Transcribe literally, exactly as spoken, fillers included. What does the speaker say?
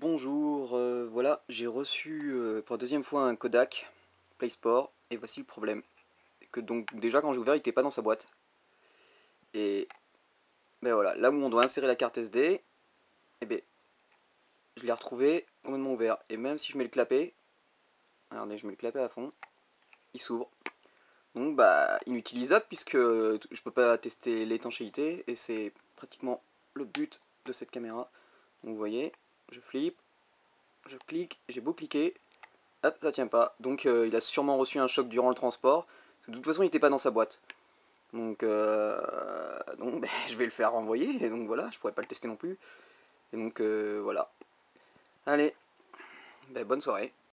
Bonjour, euh, voilà, j'ai reçu euh, pour la deuxième fois un Kodak PlaySport, et voici le problème. Que donc déjà quand j'ai ouvert il n'était pas dans sa boîte. Et ben voilà, là où on doit insérer la carte S D, et ben je l'ai retrouvé complètement ouvert. Et même si je mets le clapet, regardez, je mets le clapet à fond, il s'ouvre. Donc bah inutilisable puisque je peux pas tester l'étanchéité, et c'est pratiquement le but de cette caméra. Donc vous voyez, je flippe, je clique, j'ai beau cliquer, hop, ça tient pas. Donc euh, il a sûrement reçu un choc durant le transport. De toute façon, il n'était pas dans sa boîte. Donc, euh, donc ben, je vais le faire renvoyer. Et donc voilà, je pourrais pas le tester non plus. Et donc euh, voilà. Allez, ben, bonne soirée.